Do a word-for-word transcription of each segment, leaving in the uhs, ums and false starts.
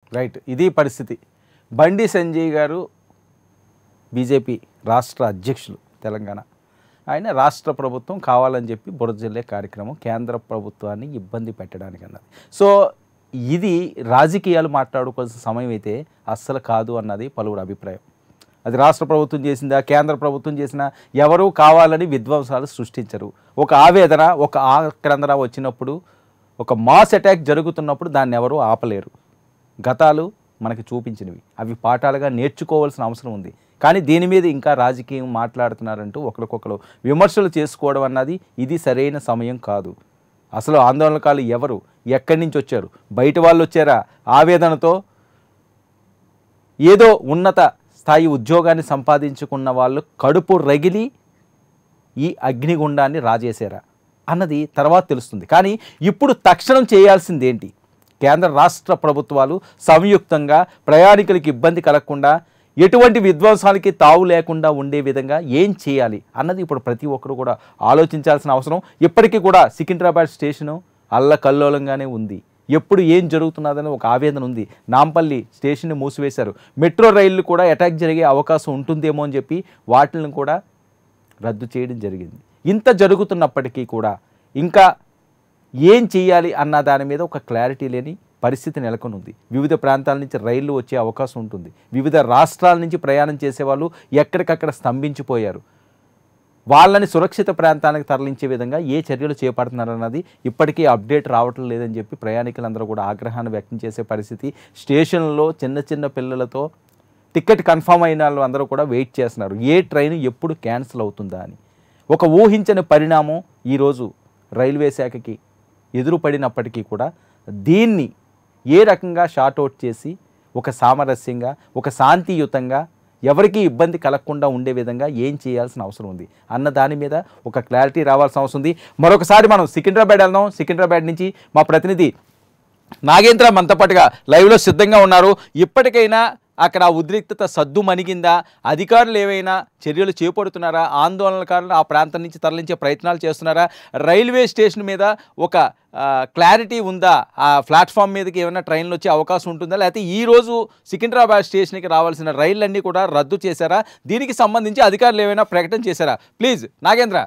Right, ఇది పరిస్థితి. బండి సంజయ్ గారు బీజేపీ రాష్ట్ర అధ్యక్షులు తెలంగాణ. ఆయన రాష్ట్ర ప్రభుత్వం కావాలని చెప్పి బురద జల్లే కార్యక్రమం కేంద్ర ప్రభుత్వాన్ని ఇబ్బంది పెట్టడానికి అన్నది. సో ఇది రాజకీయాలు మాట్లాడుకోవాల్సిన సమయం అయితే అస్సలు కాదు అన్నది పలువురు అభిప్రాయం. అది రాష్ట్ర ప్రభుత్వం చేసిందా, కేంద్ర ప్రభుత్వం చేసినా ఎవరూ కావాలని విధ్వంసాలు సృష్టించరు. ఒక ఆవేదన, ఒక ఆక్రందన వచ్చినప్పుడు, ఒక మాస్ అటాక్ జరుగుతున్నప్పుడు దాన్ని ఎవరూ ఆపలేరు. గతాలు మనకి చూపించినవి, అవి పాఠాలుగా నేర్చుకోవాల్సిన అవసరం ఉంది. కానీ దీని మీద ఇంకా రాజకీయం మాట్లాడుతున్నారంటూ ఒకరికొకరు విమర్శలు చేసుకోవడం అన్నది ఇది సరైన సమయం కాదు. అసలు ఆందోళనకాలు ఎవరు, ఎక్కడి నుంచి వచ్చారు, బయట వాళ్ళు వచ్చారా, ఆవేదనతో ఏదో ఉన్నత స్థాయి ఉద్యోగాన్ని సంపాదించుకున్న వాళ్ళు కడుపు రగిలి ఈ అగ్నిగుండాన్ని రాజేశారా అన్నది తర్వాత తెలుస్తుంది. కానీ ఇప్పుడు తక్షణం చేయాల్సింది ఏంటి? కేంద్ర రాష్ట్ర ప్రభుత్వాలు సంయుక్తంగా ప్రయాణికులకి ఇబ్బంది కలగకుండా, ఎటువంటి విధ్వంసాలకి తావు లేకుండా ఉండే విధంగా ఏం చేయాలి అన్నది ఇప్పుడు ప్రతి ఒక్కరు కూడా ఆలోచించాల్సిన అవసరం. ఇప్పటికీ కూడా సికింద్రాబాద్ స్టేషను అల్లకల్లోలంగానే ఉంది. ఎప్పుడు ఏం జరుగుతున్నదని ఒక ఆవేదన ఉంది. నాంపల్లి స్టేషన్ని మూసివేశారు. మెట్రో రైళ్లు కూడా అటాక్ జరిగే అవకాశం ఉంటుందేమో అని చెప్పి వాటిని కూడా రద్దు చేయడం జరిగింది. ఇంత జరుగుతున్నప్పటికీ కూడా ఇంకా ఏం చేయాలి అన్న దాని మీద ఒక క్లారిటీ లేని పరిస్థితి నెలకొని ఉంది. వివిధ ప్రాంతాల నుంచి రైళ్లు వచ్చే అవకాశం ఉంటుంది. వివిధ రాష్ట్రాల నుంచి ప్రయాణం చేసేవాళ్ళు ఎక్కడికక్కడ స్తంభించిపోయారు. వాళ్ళని సురక్షిత ప్రాంతానికి తరలించే విధంగా ఏ చర్యలు చేపడుతున్నారన్నది ఇప్పటికీ అప్డేట్ రావటం లేదని చెప్పి ప్రయాణికులందరూ కూడా ఆగ్రహాన్ని వ్యక్తం చేసే పరిస్థితి. స్టేషన్లో చిన్న చిన్న పిల్లలతో టికెట్ కన్ఫర్మ్ అయిన వాళ్ళు అందరూ కూడా వెయిట్ చేస్తున్నారు, ఏ ట్రైన్ ఎప్పుడు క్యాన్సిల్ అవుతుందా అని. ఒక ఊహించని పరిణామం ఈరోజు రైల్వే శాఖకి ఎదురుపడినప్పటికీ కూడా దీన్ని ఏ రకంగా షార్ట్అవుట్ చేసి ఒక సామరస్యంగా, ఒక శాంతియుతంగా, ఎవరికి ఇబ్బంది కలగకుండా ఉండే విధంగా ఏం చేయాల్సిన అవసరం ఉంది అన్న దాని మీద ఒక క్లారిటీ రావాల్సిన అవసరం ఉంది. మరొకసారి మనం సికింద్రాబాద్ వెళ్దాం. సికింద్రాబాద్ నుంచి మా ప్రతినిధి నాగేంద్ర మనతో పాటుగా లైవ్లో సిద్ధంగా ఉన్నారు. ఇప్పటికైనా అక్కడ ఉద్రిక్తత సద్దు మణిగిందా? అధికారులు ఏవైనా చర్యలు చేపడుతున్నారా? ఆందోళనకారులను ఆ ప్రాంతం నుంచి తరలించే ప్రయత్నాలు చేస్తున్నారా? రైల్వే స్టేషన్ మీద ఒక క్లారిటీ ఉందా? ఆ ప్లాట్ఫామ్ మీదకి ఏమైనా ట్రైన్లు వచ్చే అవకాశం ఉంటుందా? లేకపోతే ఈరోజు సికింద్రాబాద్ స్టేషన్కి రావాల్సిన రైళ్ళన్నీ కూడా రద్దు చేశారా? దీనికి సంబంధించి అధికారులు ఏమైనా ప్రకటన చేశారా? Please Nagendra.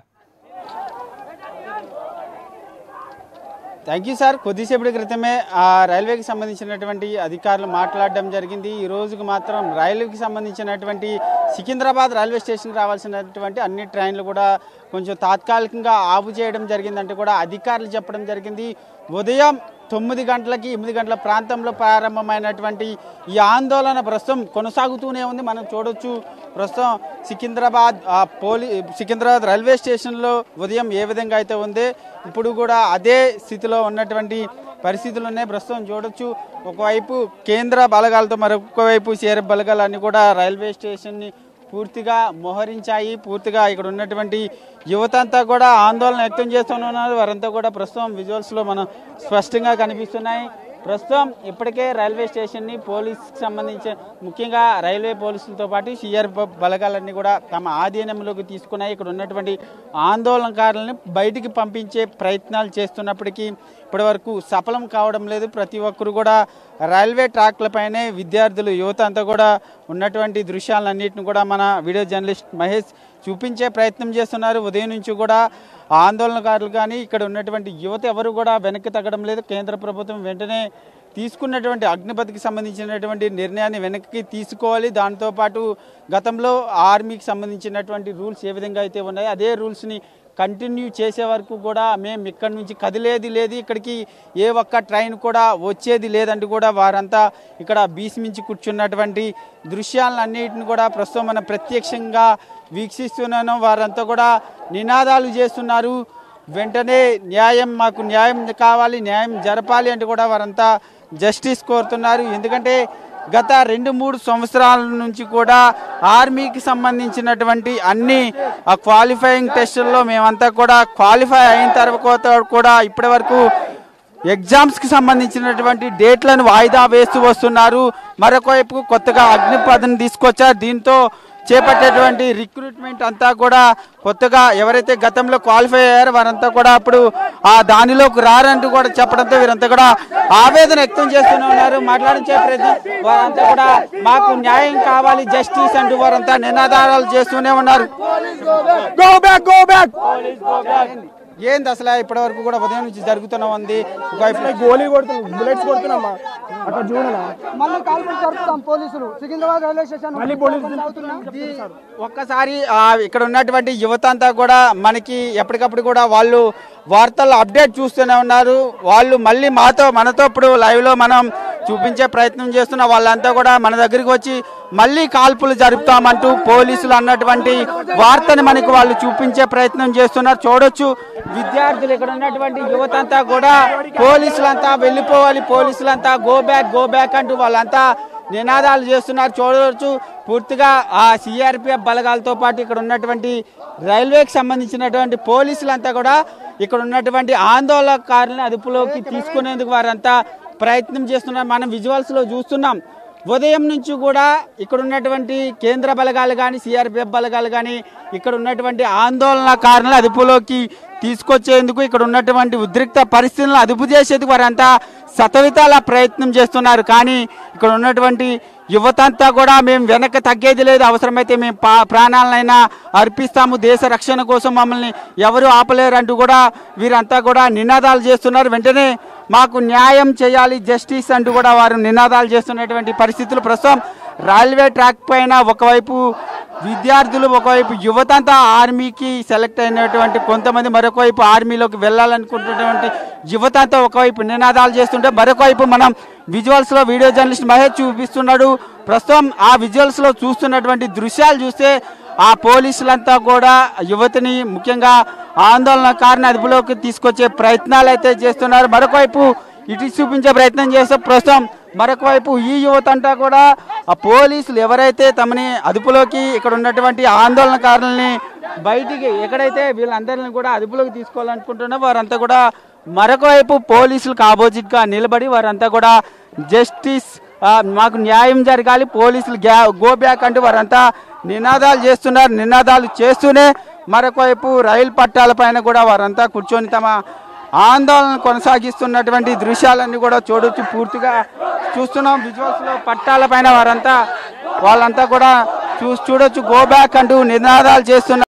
Thank you sir. కొద్దిసేపటి క్రితమే ఆ రైల్వేకి సంబంధించినటువంటి అధికారులు మాట్లాడడం జరిగింది. ఈ రోజుకు మాత్రం రైల్వేకి సంబంధించినటువంటి సికింద్రాబాద్ రైల్వే స్టేషన్కి రావాల్సినటువంటి అన్ని ట్రైన్లు కూడా కొంచెం తాత్కాలికంగా ఆపు చేయడం జరిగిందంటే కూడా అధికారులు చెప్పడం జరిగింది. ఉదయం తొమ్మిది గంటలకి ఎనిమిది గంటల ప్రాంతంలో ప్రారంభమైనటువంటి ఈ ఆందోళన ప్రస్తుతం కొనసాగుతూనే ఉంది. మనం చూడొచ్చు ప్రస్తుతం సికింద్రాబాద్ పోలీ సికింద్రాబాద్ రైల్వే స్టేషన్లో ఉదయం ఏ విధంగా అయితే ఉందో ఇప్పుడు కూడా అదే స్థితిలో ఉన్నటువంటి పరిస్థితులు ఉన్నాయి. ప్రస్తుతం చూడొచ్చు ఒకవైపు కేంద్ర బలగాలతో మరొక వైపు సిఆర్ఎఫ్ బలగాలు అన్నీ కూడా రైల్వే స్టేషన్ని పూర్తిగా మోహరించాయి. పూర్తిగా ఇక్కడ ఉన్నటువంటి యువత అంతా కూడా ఆందోళన వ్యక్తం చేస్తున్నారు. వారంతా కూడా ప్రస్తుతం విజువల్స్లో మనం స్పష్టంగా కనిపిస్తున్నాయి. ప్రస్తుతం ఇప్పటికే రైల్వే స్టేషన్ని పోలీసుకి సంబంధించి ముఖ్యంగా రైల్వే పోలీసులతో పాటు సిఆర్ఎఫ్ బలగాలన్నీ కూడా తమ ఆధీనంలోకి తీసుకున్నాయి. ఇక్కడ ఉన్నటువంటి ఆందోళనకారులను బయటికి పంపించే ప్రయత్నాలు చేస్తున్నప్పటికీ ఇప్పటి వరకు సఫలం కావడం లేదు. ప్రతి ఒక్కరు కూడా రైల్వే ట్రాక్లపైనే విద్యార్థులు యువత అంతా కూడా ఉన్నటువంటి దృశ్యాలన్నింటిని కూడా మన వీడియో జర్నలిస్ట్ మహేష్ చూపించే ప్రయత్నం చేస్తున్నారు. ఉదయం నుంచి కూడా ఆందోళనకారులు కానీ ఇక్కడ ఉన్నటువంటి యువత ఎవరు కూడా వెనక్కి తగ్గడం లేదు. కేంద్ర ప్రభుత్వం వెంటనే తీసుకున్నటువంటి అగ్నిపథ్కి సంబంధించినటువంటి నిర్ణయాన్ని వెనక్కి తీసుకోవాలి. దాంతోపాటు గతంలో ఆర్మీకి సంబంధించినటువంటి రూల్స్ ఏ విధంగా అయితే ఉన్నాయో అదే రూల్స్ని కంటిన్యూ చేసే వరకు కూడా మేము ఇక్కడి నుంచి కదిలేది లేదు, ఇక్కడికి ఏ ఒక్క ట్రైన్ కూడా వచ్చేది లేదంటూ కూడా వారంతా ఇక్కడ భీష్మించి కూర్చున్నటువంటి దృశ్యాలన్నిటిని కూడా ప్రస్తుతం మనం ప్రత్యక్షంగా వీక్షిస్తున్నాను. వారంతా కూడా నినాదాలు చేస్తున్నారు. వెంటనే న్యాయం, మాకు న్యాయం కావాలి, న్యాయం జరపాలి అంటూ కూడా వారంతా జస్టిస్ కోరుతున్నారు. ఎందుకంటే గత రెండు మూడు సంవత్సరాల నుంచి కూడా ఆర్మీకి సంబంధించినటువంటి అన్ని క్వాలిఫైయింగ్ టెస్టుల్లో మేమంతా కూడా క్వాలిఫై అయిన తర్వాత కూడా ఇప్పటి వరకు ఎగ్జామ్స్కి సంబంధించినటువంటి డేట్లను వాయిదా వేస్తూ వస్తున్నారు. మరొక వైపు కొత్తగా అగ్నిపథ్ని తీసుకొచ్చారు. దీంతో చేపట్టేటువంటి రిక్రూట్మెంట్ అంతా కూడా కొత్తగా ఎవరైతే గతంలో క్వాలిఫై అయ్యారో వారంతా కూడా అప్పుడు ఆ దానిలోకి రారంటూ కూడా చెప్పడంతో వీరంతా కూడా ఆవేదన వ్యక్తం చేస్తూనే ఉన్నారు. మాట్లాడించే ప్రయత్నం వారంతా కూడా మాకు న్యాయం కావాలి, జస్టిస్ అంటూ వారంతా నినాదాలు చేస్తూనే ఉన్నారు. గో బ్యాక్ గో బ్యాక్ ఏంది అసలు ఇప్పటి వరకు కూడా ఉదయం నుంచి జరుగుతూనే ఉంది. గోలీ కొడుతున్నాం, బుల్లెట్స్ కొడుతున్నామా అక్కడ చూడనా మళ్ళీ కాల్పులు జరుపుతాం పోలీసులు సికింద్రాబాద్ రైల్వే స్టేషన్ మళ్ళీ పోలీసులు. ఒక్కసారి ఇక్కడ ఉన్నటువంటి యువత అంతా కూడా మనకి ఎప్పటికప్పుడు కూడా వాళ్ళు వార్తల్లో అప్డేట్ చూస్తూనే ఉన్నారు. వాళ్ళు మళ్ళీ మాతో మనతో ఇప్పుడు లైవ్లో మనం చూపించే ప్రయత్నం చేస్తున్న వాళ్ళంతా కూడా మన దగ్గరికి వచ్చి మళ్ళీ కాల్పులు జరుపుతామంటూ పోలీసులు అన్నటువంటి వార్తని మనకు వాళ్ళు చూపించే ప్రయత్నం చేస్తున్నారు. చూడొచ్చు విద్యార్థులు ఇక్కడ ఉన్నటువంటి యువత అంతా కూడా పోలీసులంతా వెళ్ళిపోవాలి, పోలీసులంతా గో బ్యాక్ గో బ్యాక్ అంటూ వాళ్ళంతా నినాదాలు చేస్తున్నారు. చూడవచ్చు పూర్తిగా ఆ సిఆర్పిఎఫ్ బలగాలతో పాటు ఇక్కడ ఉన్నటువంటి రైల్వేకి సంబంధించినటువంటి పోలీసులంతా కూడా ఇక్కడ ఉన్నటువంటి ఆందోళనకారులను అదుపులోకి తీసుకునేందుకు వారంతా ప్రయత్నం చేస్తున్నారు. మనం విజువల్స్లో చూస్తున్నాం. ఉదయం నుంచి కూడా ఇక్కడ ఉన్నటువంటి కేంద్ర బలగాలు కానీ సిఆర్పిఎఫ్ బలగాలు కానీ ఇక్కడ ఉన్నటువంటి ఆందోళనకారులను అదుపులోకి తీసుకొచ్చేందుకు ఇక్కడ ఉన్నటువంటి ఉద్రిక్త పరిస్థితులను అదుపు చేసేందుకు వారంతా శతవిధాల ప్రయత్నం చేస్తున్నారు. కానీ ఇక్కడ ఉన్నటువంటి యువత అంతా కూడా మేము వెనక్కి తగ్గేది లేదు, అవసరమైతే మేము ప్రాణాలనైనా అర్పిస్తాము, దేశ రక్షణ కోసం మమ్మల్ని ఎవరు ఆపలేరు అంటూ కూడా వీరంతా కూడా నినాదాలు చేస్తున్నారు. వెంటనే మాకు న్యాయం చేయాలి, జస్టిస్ అంటూ కూడా వారు నినాదాలు చేస్తున్నటువంటి పరిస్థితులు ప్రస్తుతం రైల్వే ట్రాక్ పైన ఒకవైపు విద్యార్థులు, ఒకవైపు యువత అంతా ఆర్మీకి సెలెక్ట్ అయినటువంటి కొంతమంది, మరొక వైపు ఆర్మీలోకి వెళ్ళాలనుకుంటున్నటువంటి యువత అంతా ఒకవైపు నినాదాలు చేస్తుంటే మరొక వైపు మనం విజువల్స్లో వీడియో జర్నలిస్ట్ మహేష్ చూపిస్తున్నాడు. ప్రస్తుతం ఆ విజువల్స్లో చూస్తున్నటువంటి దృశ్యాలు చూస్తే ఆ పోలీసులంతా కూడా యువతిని ముఖ్యంగా ఆందోళనకారుని అదుపులోకి తీసుకొచ్చే ప్రయత్నాలు అయితే చేస్తున్నారు. మరొక వైపు ఇటు చూపించే ప్రయత్నం చేస్తే ప్రస్తుతం మరొక వైపు ఈ యువత అంతా కూడా ఆ పోలీసులు ఎవరైతే తమని అదుపులోకి ఇక్కడ ఉన్నటువంటి ఆందోళనకారులని బయటికి ఎక్కడైతే వీళ్ళందరినీ కూడా అదుపులోకి తీసుకోవాలనుకుంటున్నారో వారంతా కూడా మరొక వైపు పోలీసులకు ఆపోజిట్గా నిలబడి వారంతా కూడా జస్టిస్, మాకు న్యాయం జరగాలి, పోలీసులు గ్యా గో బ్యాక్ అంటూ వారంతా నినాదాలు చేస్తున్నారు. నినాదాలు చేస్తూనే మరొక వైపు రైలు పట్టాల పైన కూడా వారంతా కూర్చొని తమ ఆందోళన కొనసాగిస్తున్నటువంటి దృశ్యాలన్నీ కూడా చూడొచ్చు. పూర్తిగా చూస్తున్నాం విజువల్స్లో పట్టాల పైన వారంతా వాళ్ళంతా కూడా చూ చూడొచ్చు గో బ్యాక్ అంటూ నినాదాలు చేస్తున్నారు.